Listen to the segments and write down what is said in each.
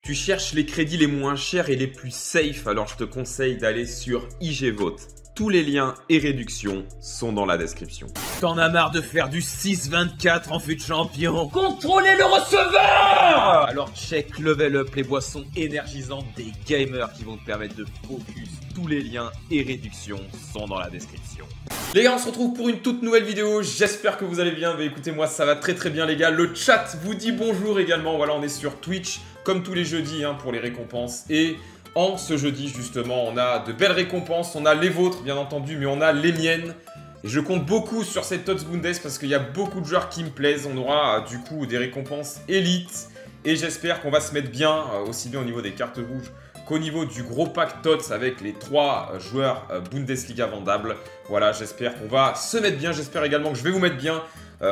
Tu cherches les crédits les moins chers et les plus safe, alors je te conseille d'aller sur IGVote. Tous les liens et réductions sont dans la description. T'en as marre de faire du 6-24 en fut champion? Contrôlez le receveur! Alors check Level Up, les boissons énergisantes des gamers qui vont te permettre de focus. Tous les liens et réductions sont dans la description. Les gars, on se retrouve pour une toute nouvelle vidéo. J'espère que vous allez bien. Bah, écoutez, moi ça va très bien les gars. Le chat vous dit bonjour également. Voilà, on est sur Twitch comme tous les jeudis pour les récompenses. Et en ce jeudi justement, on a de belles récompenses. On a les vôtres bien entendu, mais on a les miennes. Et je compte beaucoup sur cette TOTS Bundes parce qu'il y a beaucoup de joueurs qui me plaisent. On aura du coup des récompenses élites. Et j'espère qu'on va se mettre bien, aussi bien au niveau des cartes rouges qu'au niveau du gros pack TOTS avec les 3 joueurs Bundesliga vendables. Voilà, j'espère qu'on va se mettre bien. J'espère également que je vais vous mettre bien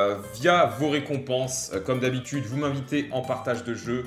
via vos récompenses. Comme d'habitude, vous m'invitez en partage de jeu.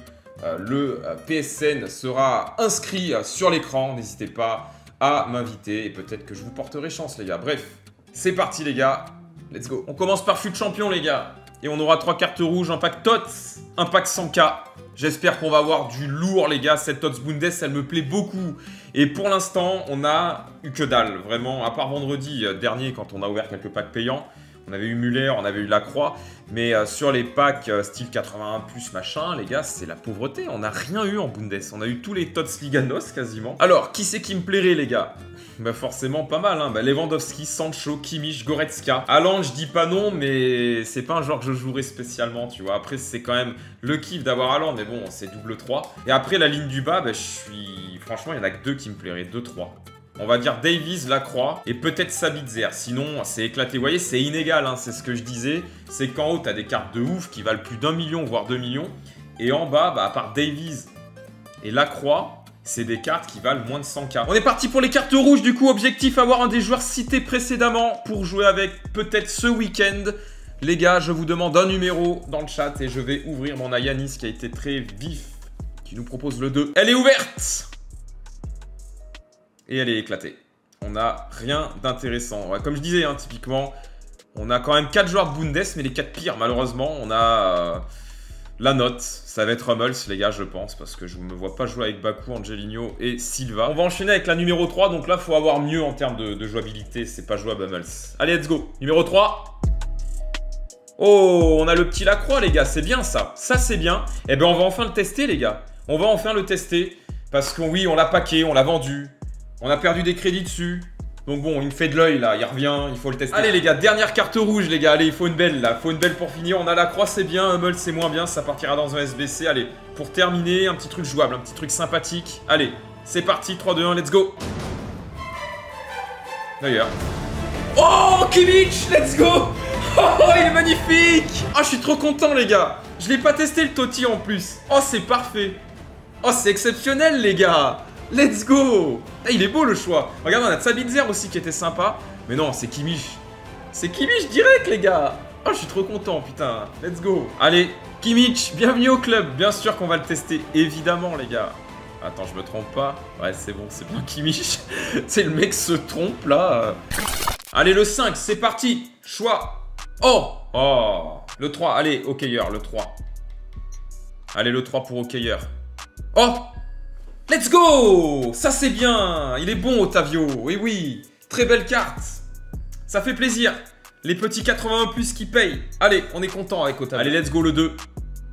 Le PSN sera inscrit sur l'écran. N'hésitez pas à m'inviter et peut-être que je vous porterai chance les gars. Bref, c'est parti les gars. Let's go. On commence par fut champion les gars. Et on aura 3 cartes rouges, un pack TOTS, un pack 100k. J'espère qu'on va avoir du lourd les gars. Cette TOTS Bundes, elle me plaît beaucoup. Et pour l'instant, on a eu que dalle. Vraiment, à part vendredi dernier quand on a ouvert quelques packs payants. On avait eu Muller, on avait eu Lacroix. Mais sur les packs style 81+, machin, les gars, c'est la pauvreté. On n'a rien eu en Bundes. On a eu tous les TOTS Liganos quasiment. Alors, qui c'est qui me plairait les gars? Bah forcément pas mal, Bah, Lewandowski, Sancho, Kimmich, Goretzka. Haaland, je dis pas non, mais c'est pas un joueur que je jouerais spécialement, tu vois. Après, c'est quand même le kiff d'avoir Haaland, mais bon, c'est double 3. Et après, la ligne du bas, bah, franchement, il y en a que 2 qui me plairaient, 2-3. On va dire Davies, Lacroix et peut-être Sabitzer. Sinon, c'est éclaté. Vous voyez, c'est inégal, c'est ce que je disais. C'est qu'en haut, t'as des cartes de ouf qui valent plus d'1 million, voire 2 millions. Et en bas, bah, à part Davies et Lacroix, c'est des cartes qui valent moins de 100k. On est parti pour les cartes rouges du coup. Objectif, avoir un des joueurs cités précédemment pour jouer avec peut-être ce week-end. Les gars, je vous demande un numéro dans le chat et je vais ouvrir mon Yanis qui a été très vif, qui nous propose le 2. Elle est ouverte et elle est éclatée. On n'a rien d'intéressant. Ouais, comme je disais, typiquement, on a quand même 4 joueurs de Bundes, mais les 4 pires, malheureusement, on a... la note, ça va être Hummels les gars je pense, parce que je ne me vois pas jouer avec Baku, Angelino et Silva. On va enchaîner avec la numéro 3, donc là il faut avoir mieux en termes de jouabilité, c'est pas jouable Hummels. Allez let's go, numéro 3. Oh, on a le petit Lacroix les gars, c'est bien ça, c'est bien. Et ben on va enfin le tester les gars, on va enfin le tester, parce que oui on l'a packé, on l'a vendu, on a perdu des crédits dessus. Donc bon, il me fait de l'œil là, il revient, il faut le tester. Allez les gars, dernière carte rouge les gars, allez, il faut une belle là, faut une belle pour finir. On a Lacroix, c'est bien, Hummels c'est moins bien, ça partira dans un SBC. Allez, pour terminer, un petit truc jouable, un petit truc sympathique. Allez, c'est parti, 3, 2, 1, let's go. D'ailleurs. Oh, Kimmich, let's go. Oh, il est magnifique. Oh, je suis trop content les gars. Je l'ai pas testé le Totti en plus. Oh, c'est parfait. Oh, c'est exceptionnel les gars. Let's go! Ah, il est beau le choix. Regarde, on a Sabitzer aussi qui était sympa. Mais non, c'est Kimmich. C'est Kimmich direct, les gars. Oh, je suis trop content, putain. Let's go. Allez, Kimmich, bienvenue au club. Bien sûr qu'on va le tester, évidemment, les gars. Attends, je me trompe pas. Ouais, c'est bon, c'est bien Kimmich. C'est le mec se trompe, là. Allez, le 5, c'est parti. Choix. Oh! Oh! Le 3, allez, hockeyeur, le 3. Allez, le 3 pour hockeyeur. Oh! Let's go! Ça c'est bien! Il est bon Otavio, oui oui! Très belle carte! Ça fait plaisir! Les petits 81+ qui payent! Allez, on est content avec Otavio. Allez, let's go le 2.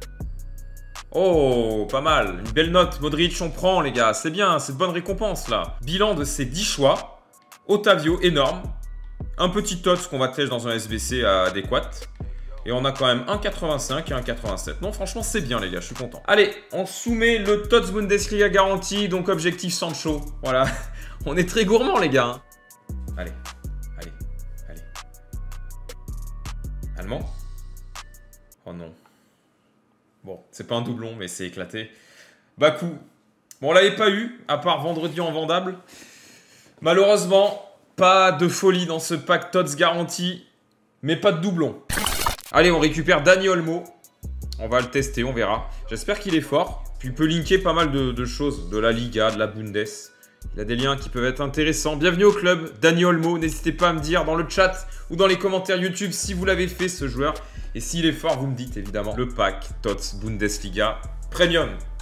Oh, pas mal. Une belle note. Modric, on prend les gars. C'est bien, c'est de bonne récompense là. Bilan de ces 10 choix. Otavio, énorme. Un petit TOTS qu'on va tester dans un SBC adéquat. Et on a quand même 1,85 et 1,87. Non, franchement, c'est bien, les gars. Je suis content. Allez, on soumet le TOTS Bundesliga garantie. Donc, objectif Sancho. Voilà. On est très gourmand, les gars. Allez. Allez. Allez. Allemand. Oh non. Bon, c'est pas un doublon, mais c'est éclaté. Baku. Bon, on l'avait pas eu, à part vendredi en vendable. Malheureusement, pas de folie dans ce pack TOTS garantie. Mais pas de doublon. Allez, on récupère Dani Olmo. On va le tester, on verra. J'espère qu'il est fort. Puis il peut linker pas mal de choses. De la Liga, de la Bundes. Il a des liens qui peuvent être intéressants. Bienvenue au club, Dani Olmo. N'hésitez pas à me dire dans le chat ou dans les commentaires YouTube si vous l'avez fait, ce joueur. Et s'il est fort, vous me dites évidemment. Le pack TOTS Bundesliga Premium.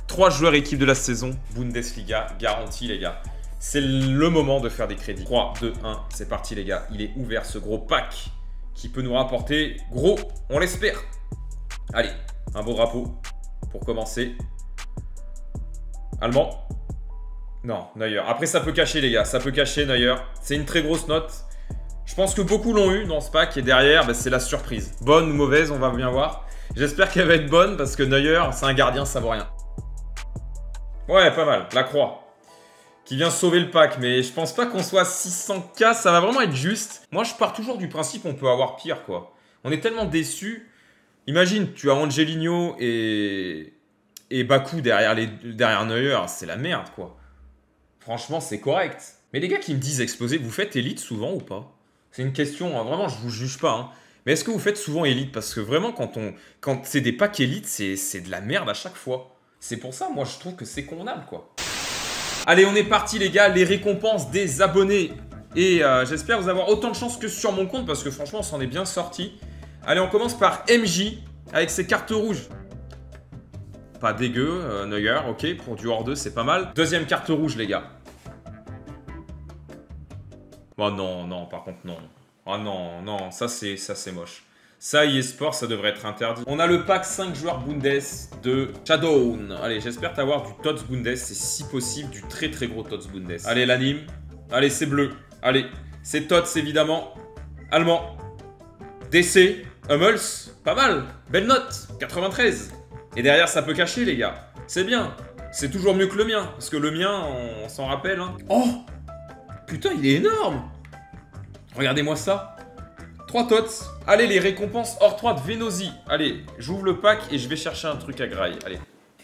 3 joueurs équipe de la saison, Bundesliga, garantie les gars. C'est le moment de faire des crédits. 3, 2, 1, c'est parti les gars. Il est ouvert ce gros pack qui peut nous rapporter gros, on l'espère. Allez, un beau drapeau pour commencer. Allemand. Non, Neuer. Après, ça peut cacher, les gars. Ça peut cacher, Neuer. C'est une très grosse note. Je pense que beaucoup l'ont eu dans ce pack. Et derrière, bah, c'est la surprise. Bonne ou mauvaise, on va bien voir. J'espère qu'elle va être bonne parce que Neuer, c'est un gardien, ça vaut rien. Ouais, pas mal. La croix. Qui vient sauver le pack. Mais je pense pas qu'on soit à 600K. Ça va vraiment être juste. Moi, je pars toujours du principe qu'on peut avoir pire, quoi. On est tellement déçus. Imagine, tu as Angelino et Baku derrière Neuer. C'est la merde, quoi. Franchement, c'est correct. Mais les gars qui me disent exploser, vous faites élite souvent ou pas? C'est une question, hein, vraiment, je vous juge pas. Hein. Mais est-ce que vous faites souvent élite? Parce que vraiment, quand c'est des packs élite, c'est de la merde à chaque fois. C'est pour ça, moi, je trouve que c'est convenable, quoi. Allez, on est parti, les gars. Les récompenses des abonnés. Et j'espère vous avoir autant de chance que sur mon compte, parce que franchement, on s'en est bien sorti. Allez, on commence par MJ, avec ses cartes rouges. Pas dégueu, Neuer, ok, pour du hors 2, c'est pas mal. Deuxième carte rouge, les gars. Oh non, non, par contre, non. Oh non, non, ça c'est moche. Ça, eSport, ça devrait être interdit. On a le pack 5 joueurs Bundes de Shadowne. Allez, j'espère t'avoir du Tots Bundes, et si possible, du très très gros Tots Bundes. Allez, l'anime. Allez, c'est bleu. Allez, c'est Tots, évidemment. Allemand. DC. Hummels. Pas mal. Belle note. 93. Et derrière, ça peut cacher, les gars. C'est bien. C'est toujours mieux que le mien. Parce que le mien, on s'en rappelle. Hein. Oh! Putain, il est énorme! Regardez-moi ça. 3 tots. Allez, les récompenses hors 3 de Venosi. Allez, j'ouvre le pack et je vais chercher un truc à graille. Allez.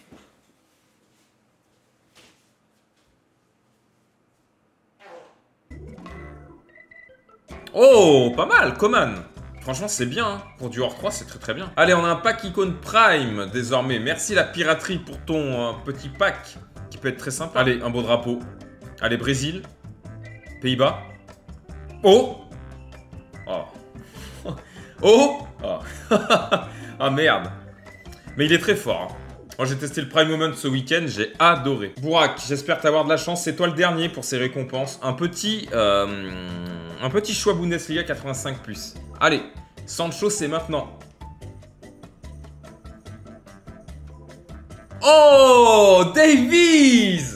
Oh, pas mal, Coman. Franchement, c'est bien. Hein. Pour du hors 3, c'est très très bien. Allez, on a un pack icône Prime désormais. Merci la piraterie pour ton petit pack qui peut être très sympa. Allez, un beau drapeau. Allez, Brésil. Pays-Bas. Oh! Oh! Oh! Oh! Ah merde! Mais il est très fort. Hein. Moi j'ai testé le Prime Moment ce week-end, j'ai adoré. Bourak, j'espère t'avoir de la chance. C'est toi le dernier pour ces récompenses. Un petit choix Bundesliga 85+. Allez, Sancho c'est maintenant. Oh! Davies!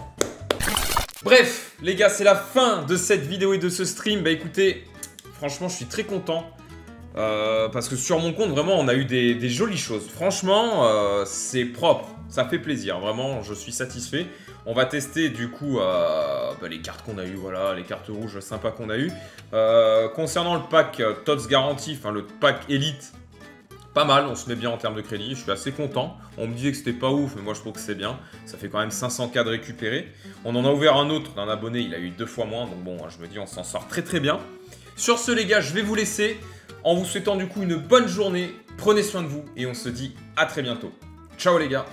Bref, les gars, c'est la fin de cette vidéo et de ce stream. Bah écoutez, franchement, je suis très content. Parce que sur mon compte, vraiment, on a eu des jolies choses. Franchement, c'est propre. Ça fait plaisir. Vraiment, je suis satisfait. On va tester, du coup, les cartes qu'on a eues. Voilà, les cartes rouges sympas qu'on a eues. Concernant le pack TOTS Garantie, enfin le pack Elite, pas mal, on se met bien en termes de crédit, je suis assez content. On me disait que c'était pas ouf, mais moi je trouve que c'est bien. Ça fait quand même 500K de récupérer. On en a ouvert un autre d'un abonné, il a eu 2 fois moins, donc bon, je me dis on s'en sort très très bien. Sur ce les gars, je vais vous laisser en vous souhaitant du coup une bonne journée. Prenez soin de vous et on se dit à très bientôt. Ciao les gars.